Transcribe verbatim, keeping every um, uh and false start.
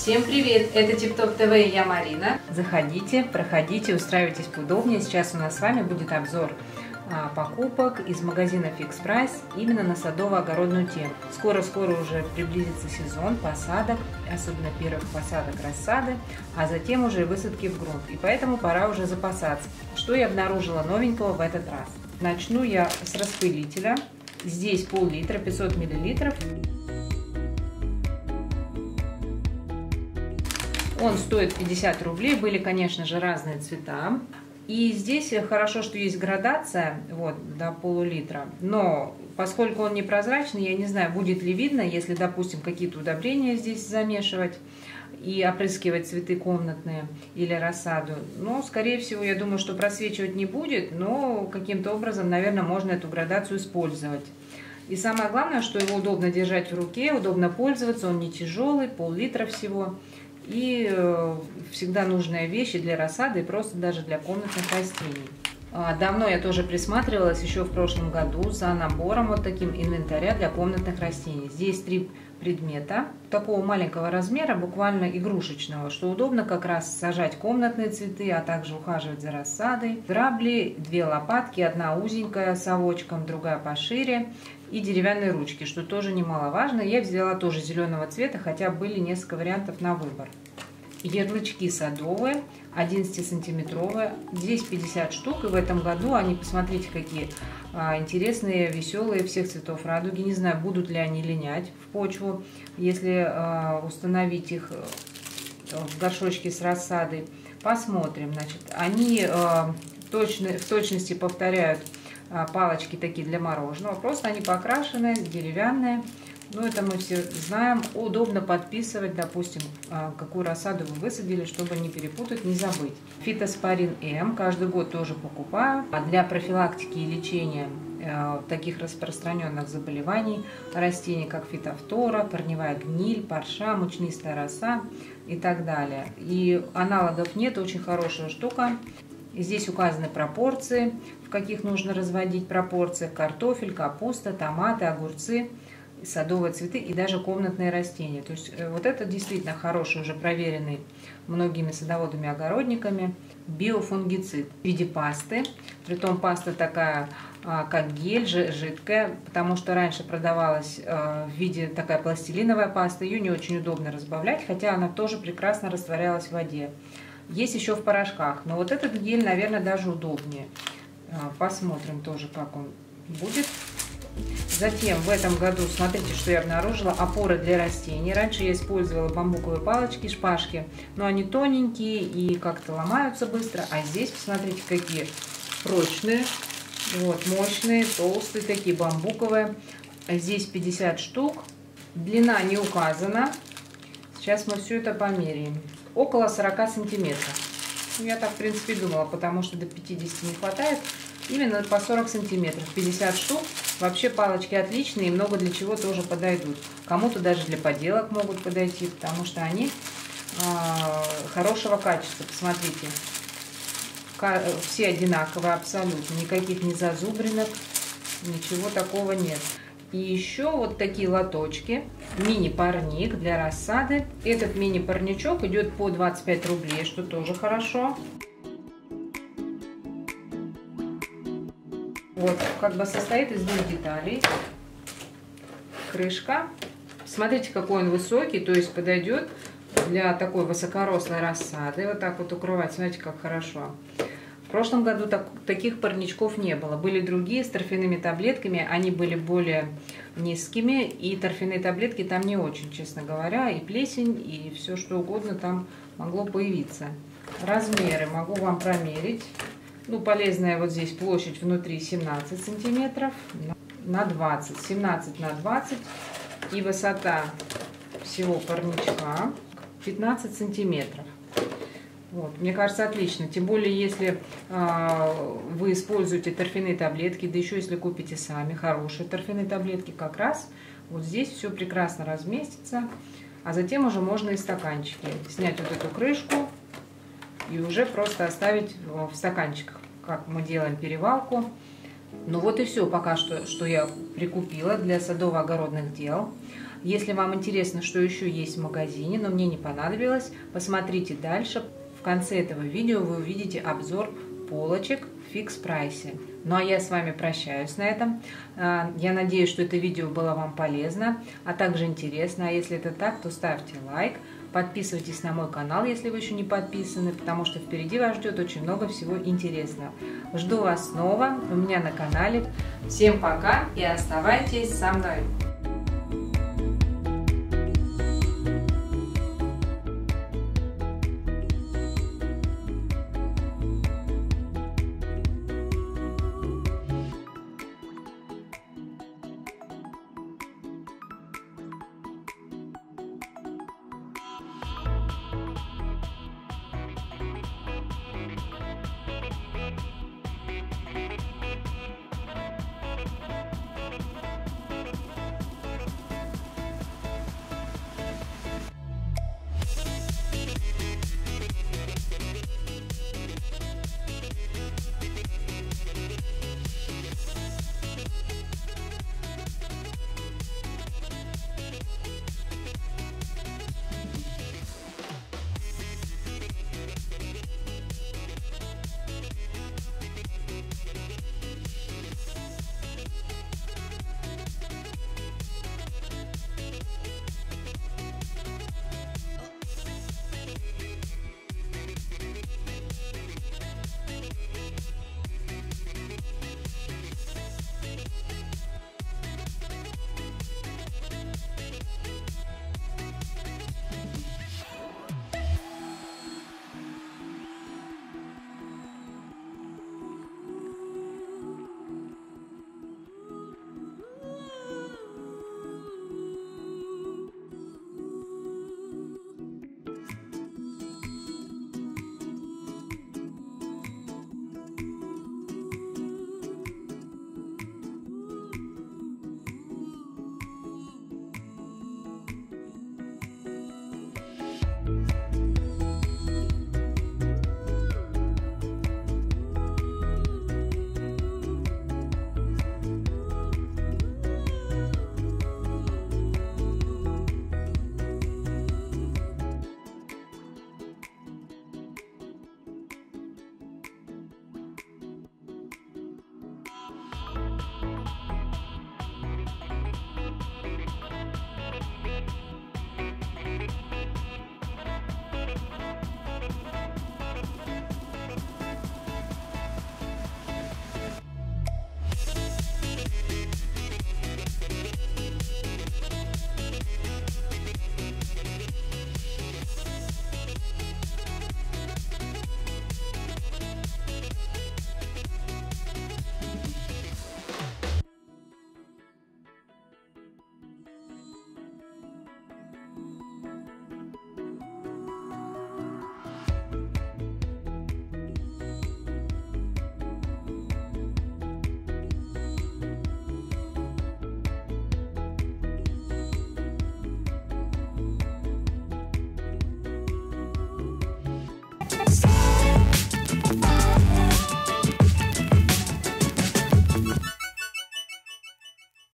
Всем привет! Это Тип-Топ ТВ и я Марина. Заходите, проходите, устраивайтесь поудобнее. Сейчас у нас с вами будет обзор а, покупок из магазина Fix Price именно на садово-огородную тему. Скоро-скоро уже приблизится сезон посадок, особенно первых посадок рассады, а затем уже высадки в грунт. И поэтому пора уже запасаться. Что я обнаружила новенького в этот раз? Начну я с распылителя. Здесь пол-литра, пятьсот миллилитров. Он стоит пятьдесят рублей, были, конечно же, разные цвета. И здесь хорошо, что есть градация, вот, до полулитра. Но поскольку он непрозрачный, я не знаю, будет ли видно, если, допустим, какие-то удобрения здесь замешивать и опрыскивать цветы комнатные или рассаду. Но, скорее всего, я думаю, что просвечивать не будет, но каким-то образом, наверное, можно эту градацию использовать. И самое главное, что его удобно держать в руке, удобно пользоваться, он не тяжелый, пол-литра всего. И э, всегда нужная вещь для рассады и просто даже для комнатных растений. А, давно я тоже присматривалась, еще в прошлом году, за набором вот таким инвентаря для комнатных растений. Здесь три предмета такого маленького размера, буквально игрушечного, что удобно как раз сажать комнатные цветы, а также ухаживать за рассадой. Грабли, две лопатки, одна узенькая с совочком, другая пошире. И деревянные ручки, что тоже немаловажно. Я взяла тоже зеленого цвета, хотя были несколько вариантов на выбор. Ярлычки садовые, одиннадцатисантиметровые. Здесь пятьдесят штук. И в этом году они, посмотрите, какие а, интересные, веселые, всех цветов радуги. Не знаю, будут ли они линять в почву, если а, установить их в горшочке с рассадой. Посмотрим. Значит, они а, точно, в точности повторяют палочки такие для мороженого, просто они покрашенные, деревянные. Ну, это мы все знаем. Удобно подписывать, допустим, какую рассаду вы высадили, чтобы не перепутать, не забыть. Фитоспорин М каждый год тоже покупаю. Для профилактики и лечения таких распространенных заболеваний растений, как фитофтора, корневая гниль, парша, мучнистая роса и так далее. И аналогов нет, очень хорошая штука. Здесь указаны пропорции, в каких нужно разводить пропорции: картофель, капуста, томаты, огурцы, садовые цветы и даже комнатные растения. То есть вот это действительно хороший, уже проверенный многими садоводами-огородниками биофунгицид в виде пасты. Притом паста такая, как гель, жидкая, потому что раньше продавалась в виде такая пластилиновая паста. Ее не очень удобно разбавлять, хотя она тоже прекрасно растворялась в воде. Есть еще в порошках, но вот этот гель, наверное, даже удобнее. Посмотрим тоже, как он будет. Затем в этом году, смотрите, что я обнаружила: опоры для растений. Раньше я использовала бамбуковые палочки, шпажки, но они тоненькие и как-то ломаются быстро. А здесь, посмотрите, какие прочные, вот, мощные, толстые, такие бамбуковые. Здесь пятьдесят штук. Длина не указана. Сейчас мы все это померяем. Около сорока сантиметров. Я так, в принципе, думала, потому что до пятидесяти не хватает. Именно по сорок сантиметров. пятьдесят штук. Вообще палочки отличные и много для чего тоже подойдут. Кому-то даже для поделок могут подойти, потому что они э, хорошего качества. Посмотрите. Все одинаковые абсолютно. Никаких не зазубринок. Ничего такого нет. И еще вот такие лоточки, мини-парник для рассады. Этот мини-парничок идет по двадцать пять рублей, что тоже хорошо. Вот, как бы состоит из двух деталей. Крышка. Смотрите, какой он высокий, то есть подойдет для такой высокорослой рассады. Вот так вот укрывать, смотрите, как хорошо. В прошлом году так, таких парничков не было. Были другие с торфяными таблетками, они были более низкими, и торфяные таблетки там не очень, честно говоря, и плесень, и все что угодно там могло появиться. Размеры могу вам промерить. Ну, полезная вот здесь площадь внутри семнадцать сантиметров на двадцать, семнадцать на двадцать, и высота всего парничка пятнадцать сантиметров. Вот, мне кажется, отлично. Тем более, если э, вы используете торфяные таблетки, да еще если купите сами хорошие торфяные таблетки, как раз вот здесь все прекрасно разместится. А затем уже можно и стаканчики снять вот эту крышку и уже просто оставить в стаканчиках, как мы делаем перевалку. Ну вот и все пока что, что я прикупила для садово-огородных дел. Если вам интересно, что еще есть в магазине, но мне не понадобилось, посмотрите дальше. В конце этого видео вы увидите обзор полочек в фикс прайсе. Ну а я с вами прощаюсь на этом. Я надеюсь, что это видео было вам полезно, а также интересно. А если это так, то ставьте лайк. Подписывайтесь на мой канал, если вы еще не подписаны, потому что впереди вас ждет очень много всего интересного. Жду вас снова у меня на канале. Всем пока и оставайтесь со мной.